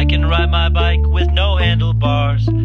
I can ride my bike with no handlebars.